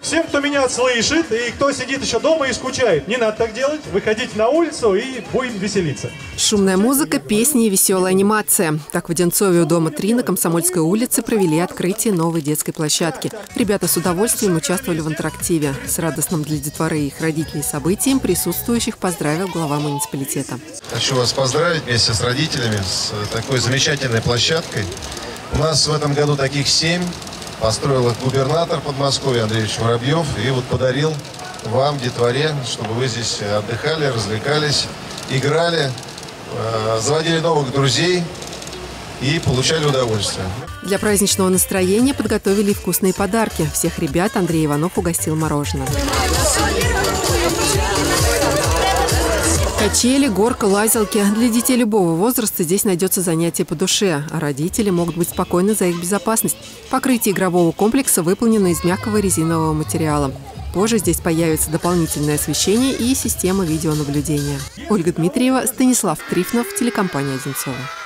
Всем, кто меня слышит и кто сидит еще дома и скучает, не надо так делать. Выходите на улицу и будем веселиться. Шумная музыка, песни и веселая анимация. Так в Одинцове у дома 3 на Комсомольской улице провели открытие новой детской площадки. Ребята с удовольствием участвовали в интерактиве. С радостным для детворы и их родителей событием присутствующих поздравил глава муниципалитета. Хочу вас поздравить вместе с родителями с такой замечательной площадкой. У нас в этом году таких 7. Построил их губернатор Подмосковья Андрей Воробьев и вот подарил вам, детворе, чтобы вы здесь отдыхали, развлекались, играли, заводили новых друзей и получали удовольствие. Для праздничного настроения подготовили и вкусные подарки. Всех ребят Андрей Иванов угостил мороженым. Качели, горка, лазилки. Для детей любого возраста здесь найдется занятие по душе, а родители могут быть спокойны за их безопасность. Покрытие игрового комплекса выполнено из мягкого резинового материала. Позже здесь появится дополнительное освещение и система видеонаблюдения. Ольга Дмитриева, Станислав Трифнов, телекомпания «Одинцово».